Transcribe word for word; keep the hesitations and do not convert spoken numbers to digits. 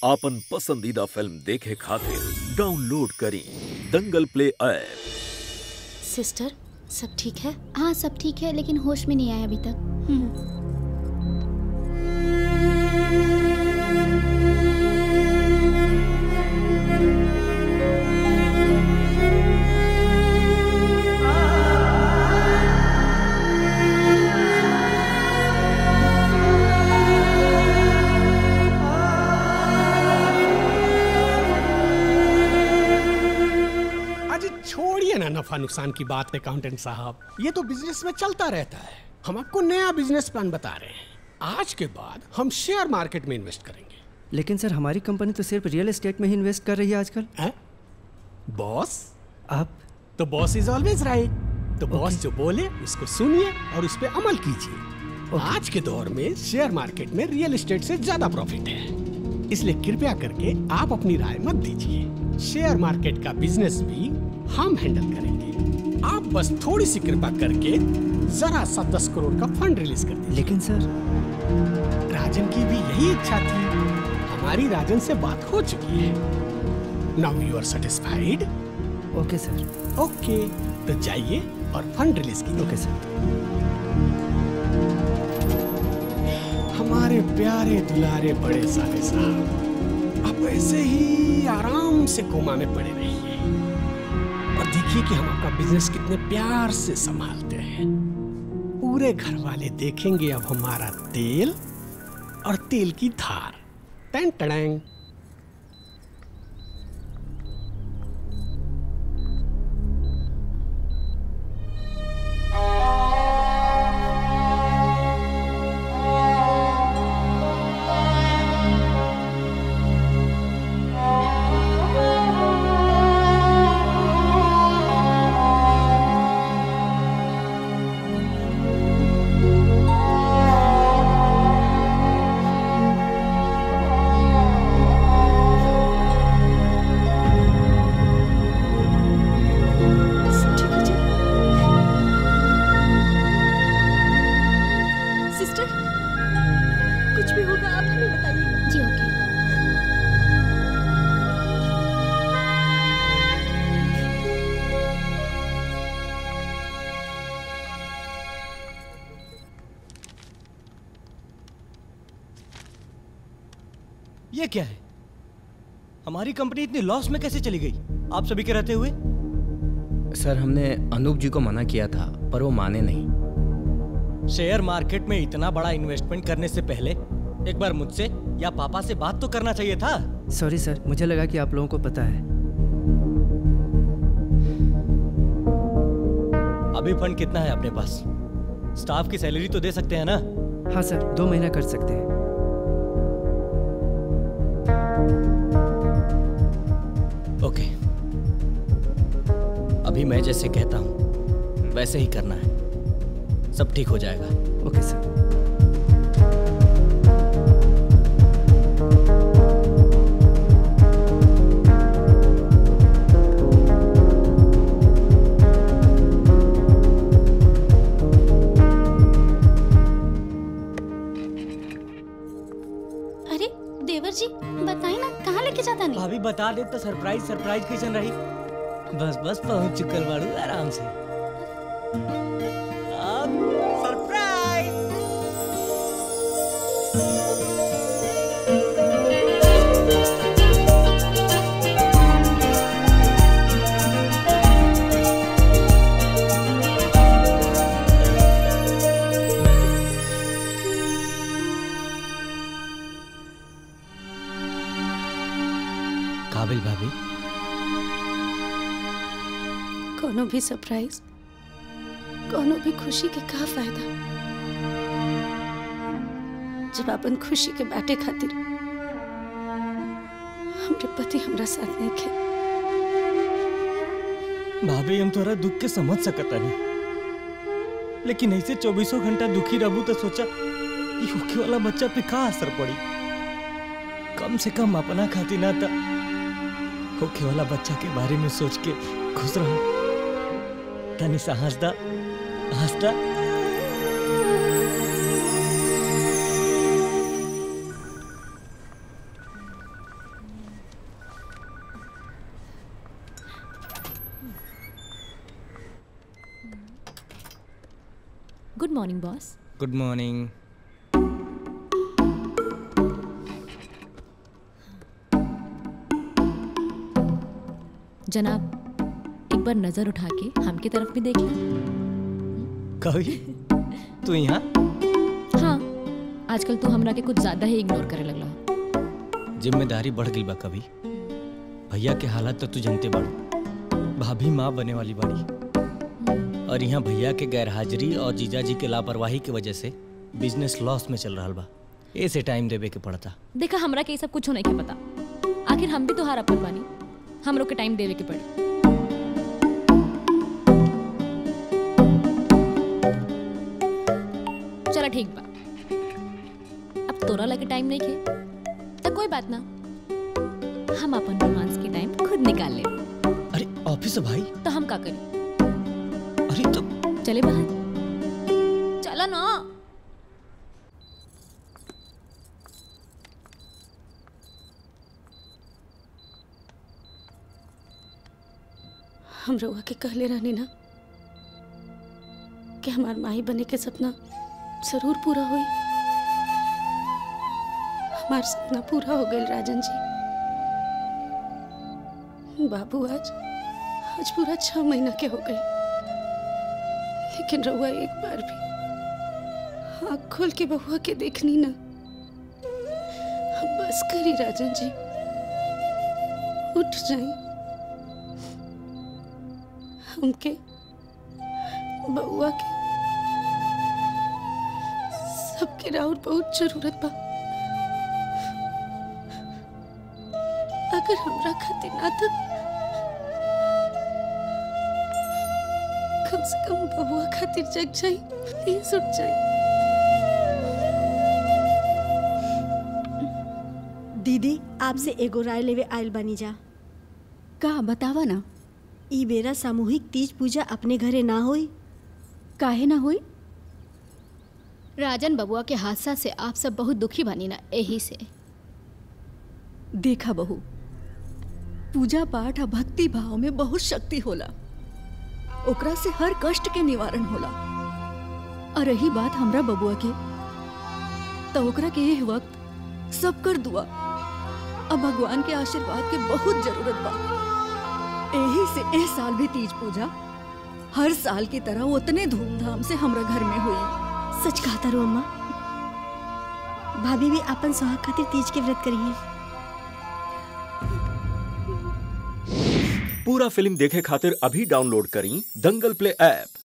आपन पसंदीदा फिल्म देखे खातिर डाउनलोड करी दंगल प्ले ऐप। सिस्टर, सब ठीक है? हाँ सब ठीक है, लेकिन होश में नहीं आया अभी तक। छोड़िए ना नफा नुकसान की बात अकाउंटेंट साहब, ये तो बिजनेस में चलता रहता है। हम आपको नया बिजनेस प्लान बता रहे हैं। आज के बाद हम शेयर मार्केट में इन्वेस्ट करेंगे। लेकिन सर हमारी कंपनी तो सिर्फ रियल एस्टेट में ही इन्वेस्ट कर रही है आजकल। बॉस आप तो बॉस इज ऑलवेज राइट। तो बॉस जो बोले उसको सुनिए और उस पर अमल कीजिए। आज के दौर में शेयर मार्केट में रियल एस्टेट से ज्यादा प्रॉफिट है, इसलिए कृपया करके आप अपनी राय मत दीजिए। शेयर मार्केट का बिजनेस भी हम हैंडल करेंगे। आप बस थोड़ी सी कृपा करके जरा सा दस करोड़ का फंड रिलीज कर दीजिए। लेकिन सर राजन की भी यही इच्छा थी। हमारी राजन से बात हो चुकी है। नाउ यू आर सेटिस्फाइड? ओके सर। ओके, तो जाइए और फंड रिलीज कीजिए। ओके सर। हमारे प्यारे दुलारे बड़े साले साहब, आप ऐसे ही आराम से कोमा में पड़े रहिए और देखिए कि हम आपका बिजनेस कितने प्यार से संभालते हैं। पूरे घर वाले देखेंगे अब हमारा तेल और तेल की धार। टैं टड़ैंग। ये क्या है? हमारी कंपनी इतनी लॉस में कैसे चली गई आप सभी के रहते हुए? सर हमने अनूप जी को मना किया था पर वो माने नहीं। शेयर मार्केट में इतना बड़ा इन्वेस्टमेंट करने से पहले एक बार मुझसे या पापा से बात तो करना चाहिए था। सॉरी सर, मुझे लगा कि आप लोगों को पता है। अभी फंड कितना है अपने पास? स्टाफ की सैलरी तो दे सकते हैं ना? हाँ सर, दो महीना कर सकते हैं। ओके, अभी मैं जैसे कहता हूं वैसे ही करना है, सब ठीक हो जाएगा। ओके सर। अरे देवर जी, बताइए ना कहाँ लेके जाता नहीं? भाभी बता दे तो सरप्राइज सरप्राइज कैसन रही। बस बस पहुंच चुकल बाड़ू आराम से। अब सरप्राइज। काबिल भाभी, कोनो भी सरप्राइज, कोनो भी खुशी के का फायदा जब अपन खुशी के बाटे खातिर हमरे पति हमरा साथ नहीं खे। भाभी हम तोरा दुख के समझ सकता नहीं, लेकिन ऐसे चौबीसों घंटा दुखी रहूं तो सोचा ये होके वाला बच्चा पे का असर पड़ी। कम से कम अपना खातिर ना था होके वाला बच्चा के बारे में सोच के खुश रहा। तनी सा हंसदा हंसदा good morning boss. Good morning. जनाब एक बार नजर उठा के हमकी तरफ भी देख लें। कभी तू यहाँ? हाँ, आजकल तो हमरा के कुछ ज्यादा ही इग्नोर करे लगला। जिम्मेदारी बढ़ गई बा कभी। भैया के हालात तो तू जानते बाड़ू। भाभी माँ बने वाली बाड़ी और यहाँ भैया के गैरहाजिरी और जीजा जी के लापरवाही की वजह से बिजनेस लॉस में चल रहा बा। ऐसे टाइम देवे के पड़ता। देखा हमरा के ये सब कुछ नहीं के पता। आखिर हम भी तो हार अपन बानी, हम लोग के टाइम देवे के पड़ी। चला ठीक बा, अब तोरा लगे टाइम नहीं के तो कोई बात ना, हम अपन रोमांस की टाइम खुद निकाल ले। अरे ऑफिस है भाई। तो हम का करें? अरे तो चले बाहर, चला ना। हम रउआ के कहले रहनी ना कि हमार माई बने के सपना जरूर पूरा होई। हमार सपना पूरा हो गया राजन जी। बाबू आज आज पूरा छह महीना के हो गए, लेकिन रउआ एक बार भी आँख खोल के बबुआ के देखनी ना। बस करी राजन जी, उठ जाए। हमके बउआ के सबके राउर बहुत जरूरत बा। अगर हमरा खातिर ना था, कम से कम बबुआ खातिर जग जाई, प्लीज उठ जाई। दीदी आपसे एगो राय लेवे आयल बनी जा। का बतावा ना। ई बेरा सामूहिक तीज पूजा अपने घरे ना होई? काहे ना होई? राजन बबुआ के हादसा से आप सब बहुत दुखी बनी ना, यही से। देखा बहू, पूजा पाठ और भक्ति भाव में बहुत शक्ति होला, ओकरा से हर कष्ट के निवारण होला। और रही बात हमरा बबुआ के, तो ओकरा के यह वक्त सब कर दुआ अब भगवान के आशीर्वाद के बहुत जरूरत बा। यही से इस साल भी तीज पूजा हर साल की तरह उतने धूमधाम से हमरा घर में हुई। सच कहता रो अम्मा। भाभी भी अपन सुहाग खातिर तीज के व्रत करिए। पूरा फिल्म देखे खातिर अभी डाउनलोड करी दंगल प्ले ऐप।